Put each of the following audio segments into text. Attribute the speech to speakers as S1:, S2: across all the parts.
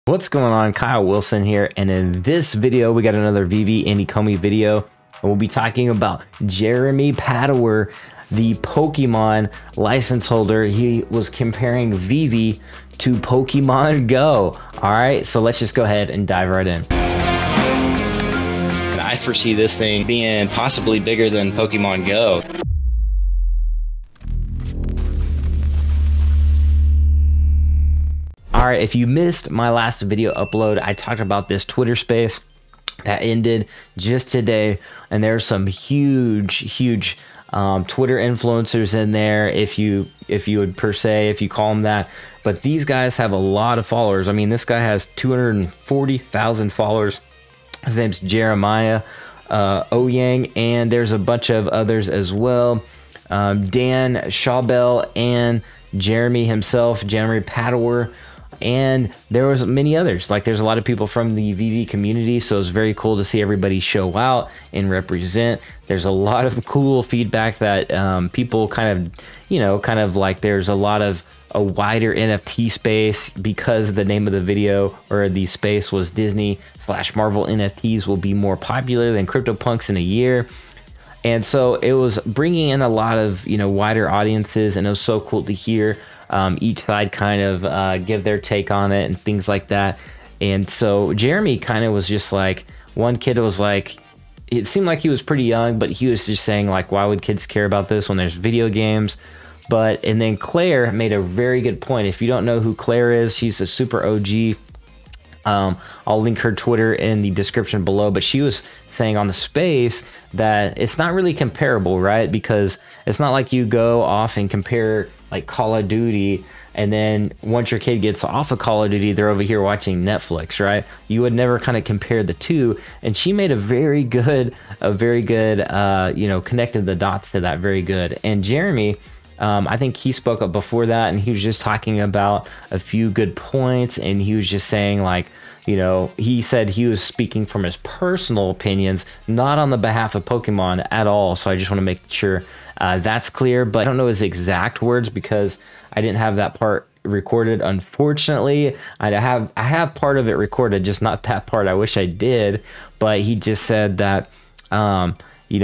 S1: What's going on? Kyle Wilson here, and in this video we got another VeVe Andy Comey video, and we'll be talking about Jeremy Padower, the Pokemon license holder. He was comparing VeVe to Pokemon Go. Alright, so let's just go ahead and dive right in.
S2: And I foresee this thing being possibly bigger than Pokemon Go.
S1: Alright, if you missed my last video upload, I talked about this Twitter space that ended just today, and there's some huge Twitter influencers in there, if you would per se, if you call them that. But these guys have a lot of followers. I mean, this guy has 240,000 followers. His name's Jeremiah Ouyang, and there's a bunch of others as well. Dan Schawbel and Jeremy himself, Jeremy Padower. And there was many others. Like, there's a lot of people from the VeVe community, so it's very cool to see everybody show out and represent. There's a lot of cool feedback that people kind of like there's a lot of a wider NFT space, because the name of the video or the space was Disney/Marvel NFTs will be more popular than CryptoPunks in a year. And so it was bringing in a lot of, wider audiences, and it was so cool to hear each side kind of give their take on it and things like that. And so Jeremy kind of was just like, one kid was like, it seemed like he was pretty young, but he was just saying like, why would kids care about this when there's video games? And then Claire made a very good point. If you don't know who Claire is, she's a super OG. I'll link her Twitter in the description below, but she was saying on the space that it's not really comparable, right? Because it's not like you go off and compare like Call of Duty, and then once your kid gets off of Call of Duty, they're over here watching Netflix, right? You would never kind of compare the two. And she made a very good, connected the dots to that very good. And Jeremy, I think he spoke up before that, and he was just talking about a few good points, and he was just saying like, he said he was speaking from his personal opinions, not on the behalf of Pokemon at all. So I just want to make sure that's clear, but I don't know his exact words because I didn't have that part recorded. Unfortunately, I have part of it recorded, just not that part. I wish I did, but he just said that, I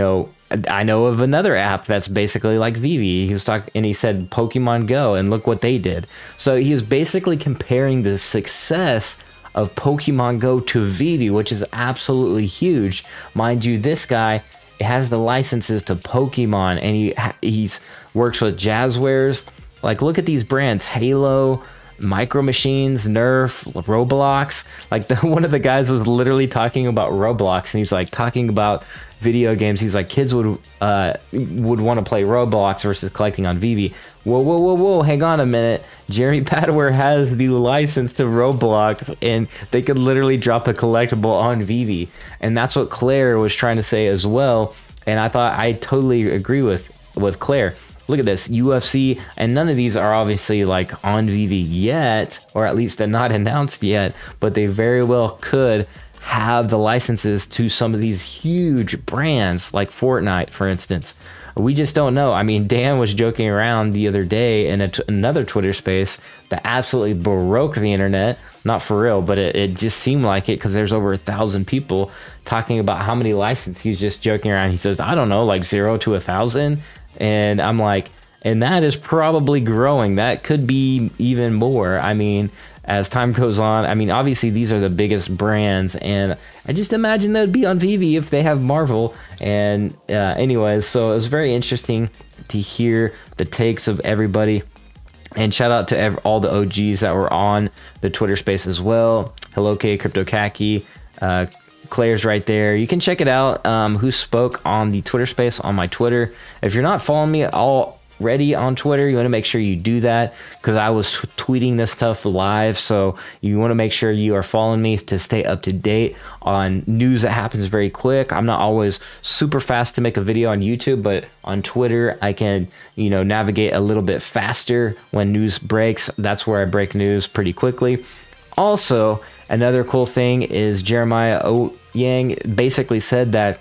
S1: know of another app that's basically like VeVe. He was talking, and he said Pokemon Go, and look what they did. So he was basically comparing the success of Pokemon Go to VeVe, which is absolutely huge. Mind you, this guy has the licenses to Pokemon, and he's works with Jazzwares. Like, look at these brands: Halo, Micro Machines, Nerf, Roblox. Like, one of the guys was literally talking about Roblox, and he's like talking about video games. He's like, kids would want to play Roblox versus collecting on VeVe. Whoa, hang on a minute. Jeremy Padower has the license to Roblox, and they could literally drop a collectible on VeVe. And that's what Claire was trying to say as well. And I thought I totally agree with Claire. Look at this, UFC, and none of these are obviously like on VeVe yet, or at least they're not announced yet, but they very well could have the licenses to some of these huge brands like Fortnite, for instance. We just don't know. I mean, Dan was joking around the other day in another Twitter space that absolutely broke the internet. Not for real, but it just seemed like it, because there's over 1,000 people talking about how many licenses. He's just joking around. He says, I don't know, like 0 to 1,000. And I'm like, and that is probably growing. That could be even more. I mean, as time goes on, I mean, obviously these are the biggest brands, and I just imagine they'd be on VeVe if they have Marvel. And anyways, so it was very interesting to hear the takes of everybody. And shout out to all the OGs that were on the Twitter space as well. Hello K, Crypto Khaki, Claire's right there. You can check it out, who spoke on the Twitter space on my Twitter. If you're not following me already on Twitter, you want to make sure you do that, because I was tweeting this stuff live. So you want to make sure you are following me to stay up to date on news that happens very quick. I'm not always super fast to make a video on YouTube, but on Twitter I can navigate a little bit faster when news breaks. That's where I break news pretty quickly. Also, another cool thing is Jeremiah Ouyang basically said that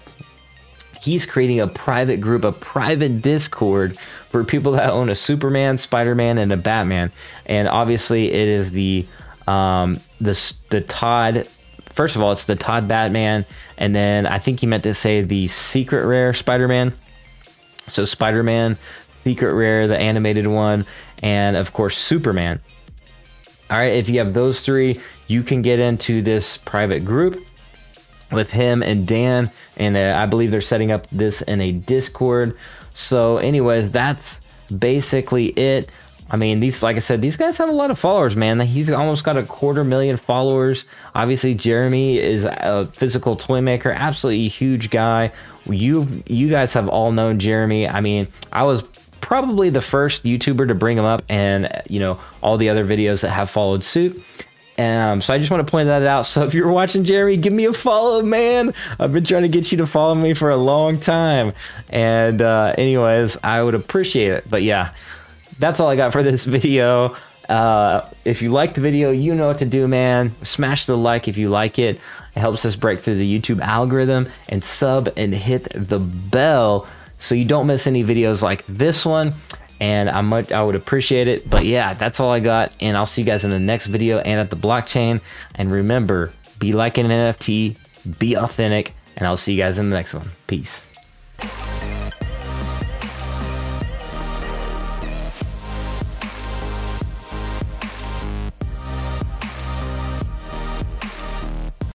S1: he's creating a private group, a private Discord for people that own a Superman, Spider-Man, and a Batman. And obviously it is the The Todd. First of all, it's the Todd Batman, and then I think he meant to say the Secret Rare Spider-Man. So Spider-Man, Secret Rare, the animated one, and of course Superman. All right, if you have those three, you can get into this private group with him and Dan, and I believe they're setting up this in a Discord. So anyways, that's basically it. I mean, like I said, these guys have a lot of followers, man. He's almost got 250,000 followers. Obviously, Jeremy is a physical toy maker, absolutely huge guy. You guys have all known Jeremy. I mean, I was probably the first YouTuber to bring him up, and you know, all the other videos that have followed suit. So I just want to point that out. So if you're watching Jeremy, give me a follow, man. I've been trying to get you to follow me for a long time. And anyways, I would appreciate it. But yeah, that's all I got for this video. If you like the video, you know what to do, man. Smash the like if you like it. It helps us break through the YouTube algorithm, and sub and hit the bell so you don't miss any videos like this one. And I would appreciate it. But yeah, that's all I got, and I'll see you guys in the next video and at the blockchain. And remember, be like an NFT, be authentic, and I'll see you guys in the next one. Peace.